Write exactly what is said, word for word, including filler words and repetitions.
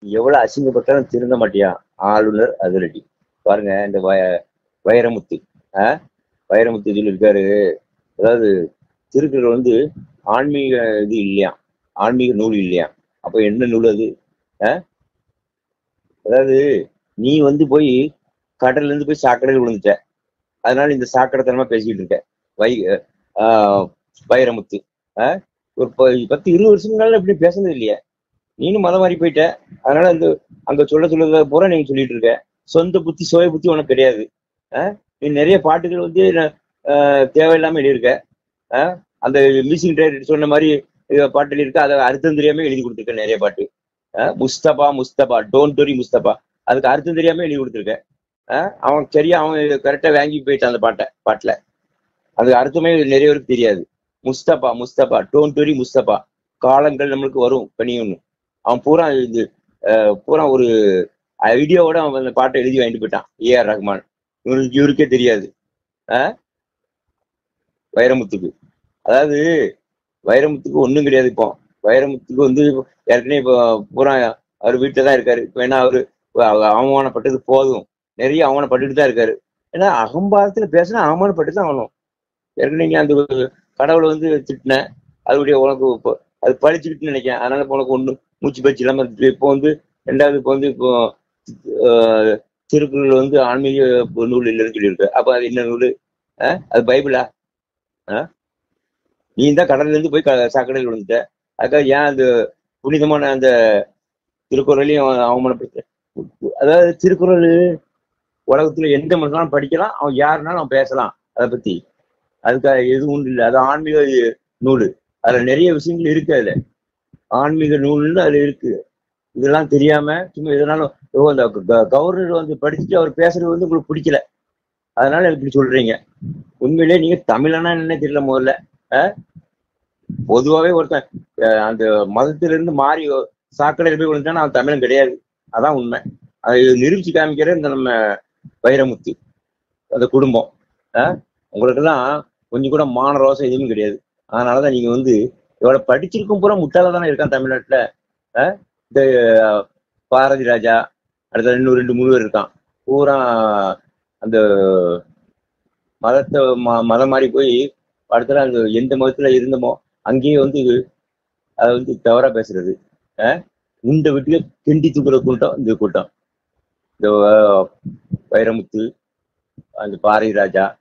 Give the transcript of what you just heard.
எவ்வளவு அசிங்கப்பட்டாலும் திருந்த மாட்டியா? ஆளுநர் அதிரடி. பாருங்க இந்த வய வைரமுத்து. ஆஹ் வைரமுத்து இதுல இருக்காரு. அதாவது திருக்குறள் வந்து ஆன்மீக இது இல்லையா, ஆன்மீக நூல் இல்லையா? அப்ப என்ன நூல் அது? ஆஹ் அதாவது நீ வந்து போய் கடல்ல இருந்து போய் சாக்கடையில் விழுந்துட்ட, அதனால இந்த சாக்கடைத்தனமா பேசிக்கிட்டு இருக்க. வை ஆஹ் வைரமுத்து. ஆஹ் ஒரு பத்து இருபது வருஷங்களால இப்படி பேசுனது இல்லையா? நீனும் மதம் மாறி போயிட்ட. அதனால அந்த அங்க சொல்ல சொல்றத பூரா நீங்க சொல்லிட்டு இருக்க. சொந்த புத்தி சுய புத்தி உனக்கு கிடையாது. ஆஹ் நீ நிறைய பாட்டுகள் வந்து ஆஹ் தேவையில்லாம எழுதியிருக்க. ஆஹ் அந்த மியூசிக் டைரக்டர் சொன்ன மாதிரி பாட்டு எழுதியிருக்க, அதை அர்த்தம் தெரியாம எழுதி கொடுத்துருக்க நிறைய பாட்டு. ஆஹ் முஸ்தபா முஸ்தபா டோன்ட் வரி முஸ்தபா, அதுக்கு அர்த்தம் தெரியாம எழுதி கொடுத்துருக்க. ஆஹ் அவன் சரியா அவன் கரெக்டா வாங்கி போயிட்டான் அந்த பாட்டை. பாட்டுல அதுக்கு அர்த்தமே நிறைய பேருக்கு தெரியாது. முஸ்தபா முஸ்தபா டோன்ட் வரி முஸ்தபா, காலங்கள் நம்மளுக்கு வரும் கனியும்னு அவன் பூரா இது பூரா ஒரு ஐடியாவோட அவன் அந்த பாட்டை எழுதி வாங்கிட்டு போயிட்டான். A R Rahman. இவருக்கு இவருக்கே தெரியாது. ஆஹ் வைரமுத்துக்கு, அதாவது வைரமுத்துக்கு ஒண்ணும் கிடையாது. இப்போ வைரமுத்துக்கு வந்து ஏற்கனவே இப்போ பூரா அவர் வீட்டுல தான் இருக்காரு. இப்போ ஏன்னா அவரு அவமானப்பட்டது போதும், நிறைய அவமானப்பட்டுட்டு தான் இருக்காரு. ஏன்னா அகம்பாரத்துல பேசினா அவமானப்பட்டு தான் ஆகணும். ஏற்கனவே நீ அந்த கடவுளை வந்து திட்டின, அதனுடைய உனக்கு அது பழிச்சுக்கிட்டு நினைக்கிறேன். அதனால இப்போ உனக்கு ஒண்ணு மூச்சு பயிற்சி இல்லாம இப்போ வந்து ரெண்டாவது இப்போ வந்து இப்போ திருக்குறள் வந்து ஆன்மீக நூல் இல்லைன்னு சொல்லியிருக்கு. அப்ப அது என்ன நூல்? அது பைபிளா? நீ தான் கடல்ல இருந்து போய் சாக்கடையில் விழுந்துட்ட, அதுக்காக ஏன் அந்த புனிதமான அந்த திருக்குறளையும் அவமானப்படுத்த? அதாவது திருக்குறள் உலகத்துல எந்த மனுஷனாலும் படிக்கலாம், அவன் யாருனாலும் அவன் பேசலாம் அதை பத்தி. அதுக்காக எதுவும் இல்லை. அது ஆன்மீக நூல். அதுல நிறைய விஷயங்கள் இருக்கு. அதுல ஆன்மீக நூல்னு அதுல இருக்கு. இதெல்லாம் தெரியாம சும்மா எதனாலும் அந்த கவர்னர் வந்து படிச்சுட்டு அவர் பேசுறது வந்து உங்களுக்கு பிடிக்கல, அதனால இப்படி சொல்றீங்க. உண்மையிலேயே நீங்க தமிழனா என்ன தெரியல. முதல்ல பொதுவாவே ஒருத்தன் அந்த மதத்திலிருந்து மாறி சாக்கடையில் போய் விழுந்தானா அவன் தமிழன் கிடையாது. அதான் உண்மை. அதை நிரூபிச்சு காமிக்கிற இந்த நம்ம வைரமுத்து அந்த குடும்பம். ஆஹ் உங்களுக்கெல்லாம் கொஞ்சம் கூட மான ரோசம் எதுவும் கிடையாது. அதனாலதான் நீங்க வந்து இவ்வளவு படிச்சிருக்கும் பூரா முட்டாள தானே இருக்கான் தமிழ்நாட்டுல. ஆஹ் இந்த பாரதி ராஜா, அடுத்த இன்னும் ரெண்டு மூணு பேர் இருக்கான். பூரா அந்த மதத்தை மதம் மாறி போய் அடுத்த அந்த எந்த மதத்துல இருந்தமோ அங்கேயே வந்து அதை வந்து தவறா பேசுறது. ஆஹ் இந்த வீட்டுல கிண்டி தூக்குற கூட்டம் இந்த கூட்டம். இந்த வைரமுத்து, அந்த பாரதி ராஜா,